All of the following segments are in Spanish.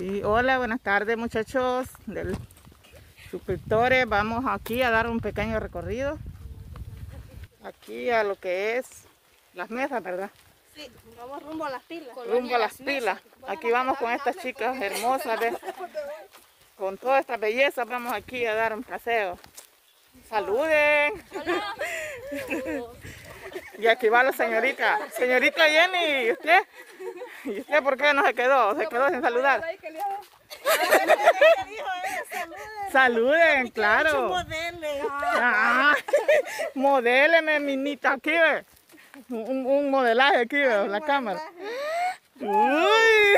Sí, hola, buenas tardes muchachos del suscriptores. Vamos aquí a dar un pequeño recorrido. Aquí a lo que es las mesas, ¿verdad? Sí, vamos rumbo a las pilas. Rumbo a las pilas. Aquí vamos con estas chicas hermosas, ¿ves? Con toda esta belleza vamos aquí a dar un paseo. ¡Saluden! Y aquí va la señorita. Señorita Jenny, ¿y usted? ¿Y usted por qué no se quedó? Se quedó sin saludar. Saluden, claro. Modéleme, minita, aquí ve. Un modelaje aquí, ve, la cámara. ¡Uy!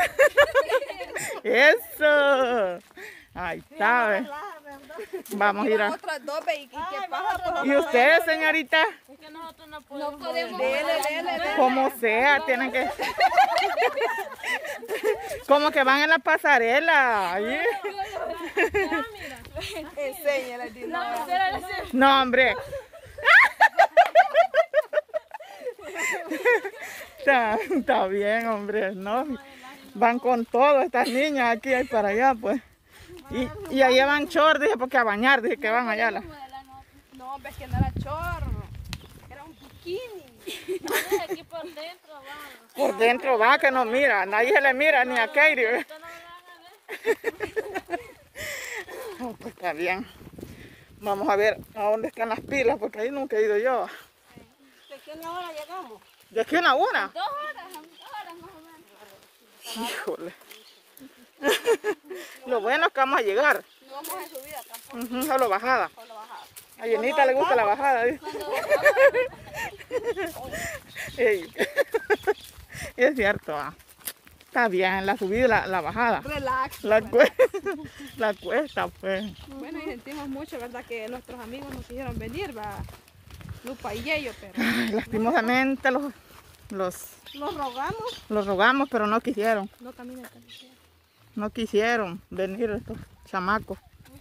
¡Eso! Ahí está, ve. Vamos a ir a... ¿Y ustedes, señorita? Es que nosotros no podemos. Como sea, tienen que... Como que van en la pasarela. Ahí. Enséñala, No, hombre. Está bien, hombre. No, van con todo estas niñas aquí y para allá, pues. Y ahí van short, dije, porque a bañar, dije que van allá. No, ves que no era chorro. Era un bikini. Aquí por dentro va. Por dentro va, que no mira. Nadie se le mira, ni a Katie. Esto no me van a ver. Oh, pues está bien. Vamos a ver a dónde están las pilas, porque ahí nunca he ido yo. ¿De qué hora llegamos? ¿De aquí a una? 2 horas más o menos. Híjole. Lo bueno es que vamos a llegar. No vamos a subida tampoco. Solo bajada. Solo bajada. A Yenita le gusta la bajada. ¿Sí? Ey. Es cierto. Está bien, la subida y la bajada. Relax. La cuesta, pues. Bueno, y sentimos mucho, ¿verdad? Que nuestros amigos no quisieron venir, va. Lupa y Yeyo, pero... Ay, lastimosamente los rogamos, pero no quisieron. No caminan. No quisieron venir estos chamacos.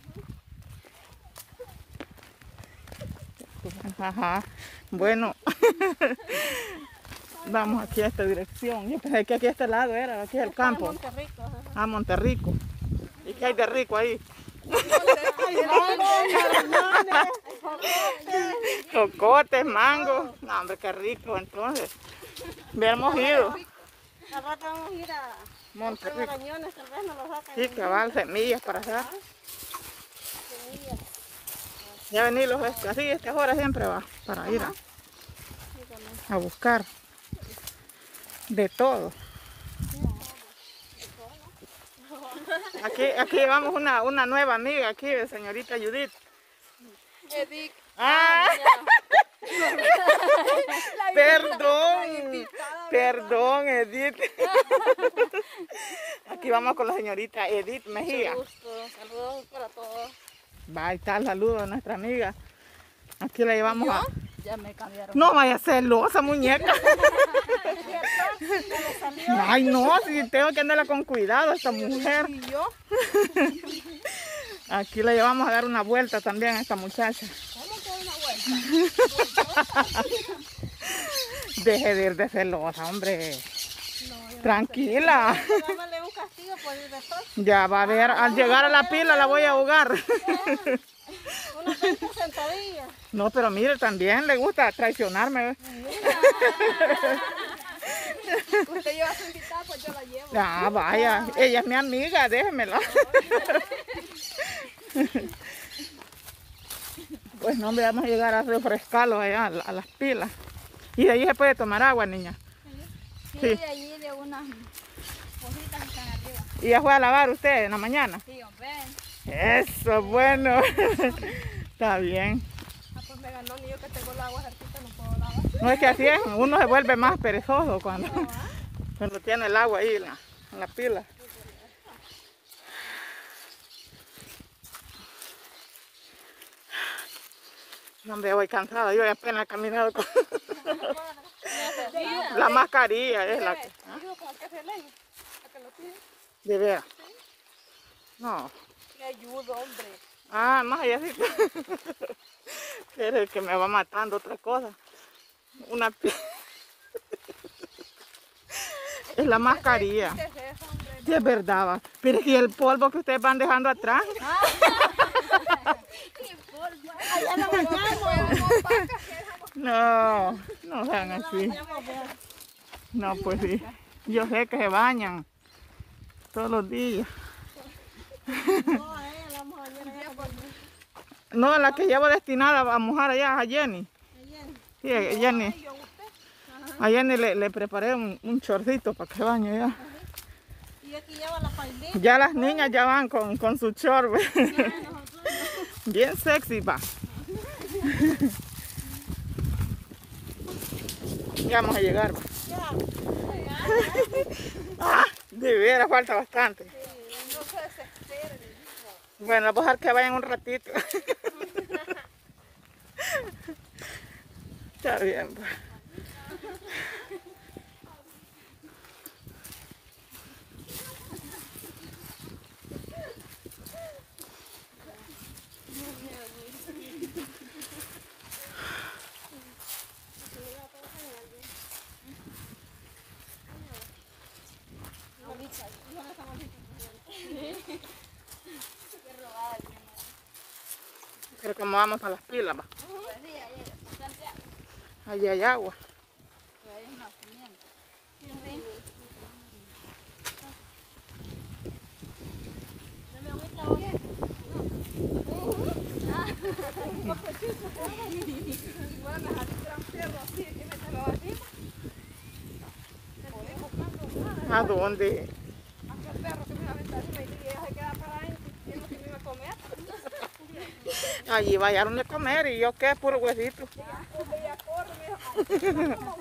Ajá. Bueno, vamos aquí a esta dirección. Yo pensé que aquí a este lado era, aquí es el campo. Monterrico. Ah, Monterrico. ¿Y qué hay de rico ahí? Cocotes, mangos. No, hombre, qué rico entonces. Hubiéramos ido. Al rato vamos a ir a Monterrico. Marañones, tal vez nos lo sacan. Sí, cabal, semillas para hacer. Ya venirlos así, estas horas siempre va para ir a buscar de todo. Aquí llevamos una nueva amiga aquí, señorita Judith. Edith. Ah, perdón, Edith. Aquí vamos con la señorita Edith Mejía. Mucho gusto. Saludos para todos. Va, ahí está el saludo a nuestra amiga. Aquí la llevamos a... Ya me cambiaron. No vaya a ser celosa, muñeca. Ay, no, si tengo que andarla con cuidado esta mujer. ¿Y yo? Aquí la llevamos a dar una vuelta también a esta muchacha. ¿Cómo que una vuelta? Deje de ir de celosa, hombre. Tranquila. Dámale un castigo por ir de sol. Ya va a ver, al llegar a la pila la voy a ahogar. Unas 20 sentadillas. No, pero mire, también le gusta traicionarme. Usted lleva su invitada, pues yo la llevo. Ah, vaya, ella es mi amiga, déjemela. Pues no, hombre, vamos a llegar a refrescarlos allá, a las pilas. Y de ahí se puede tomar agua, niña. Sí, de allí de unas cositas que están arriba. ¿Y ya fue a lavar usted en la mañana? Sí, hombre. Eso, bueno. Está bien. Ah, pues me ganó ni yo que tengo el agua cerquita, no puedo lavar. No es que así es, uno se vuelve más perezoso cuando tiene el agua ahí en la pila. No, hombre, voy cansada, yo apenas he caminado con la mascarilla, es la que... Digo, como que se leen, a que lo piden. De veras. No. Le ayudo, hombre. Ah, más allá sí. Es el que me va matando otra cosa. Es la mascarilla. ¿Qué es eso, hombre? Sí, es verdad, va. Pero es que el polvo que ustedes van dejando atrás. Allá no bañamos. No, no sean así. No, pues sí. Yo sé que se bañan todos los días. No, la que llevo destinada a mojar allá a Jenny. Sí, a Jenny. A Jenny le preparé un chorcito para que bañe ya. Y aquí lleva la faldita. Ya las niñas ya van con su chor. Bien sexy, va. Ya vamos a llegar, va. Ah, de veras, falta bastante. No se desesperen. Bueno, vamos a dejar que vayan un ratito. Está bien, pues. Pero como vamos para las pilas, va. Allí hay agua. ¿A dónde? Aquel perro que me iba a aventar encima y ella se queda para adentro y no se me iba a comer. Allí vayaron a comer y yo qué, puro huesito. Ella corre, me dijo,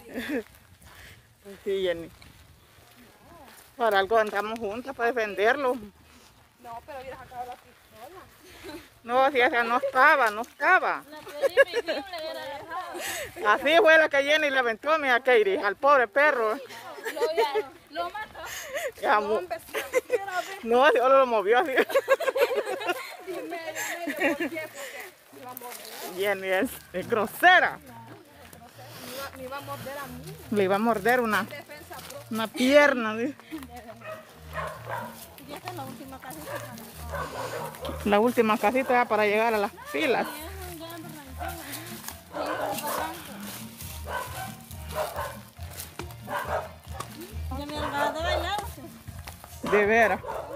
Sí, Jenny. Para algo andamos juntas para defenderlo. no, pero hubiera sacado la pistola. No, si esa no estaba. La pedí invisible era dejada. Así fue la que Jenny le aventó a Katie, al pobre perro. Lo mató. Ya, No, hombre, si la quisiera ver. no, solo lo movió así. Y medio, ¿por qué? Porque me iba a morder. Jenny es grosera. Me iba a morder a mí. Le iba a morder una Defensa propia. pierna. ¿Sí? Y esta es la última casita. La última casita ya para llegar a las filas. Ya me han dado de bailar. De veras.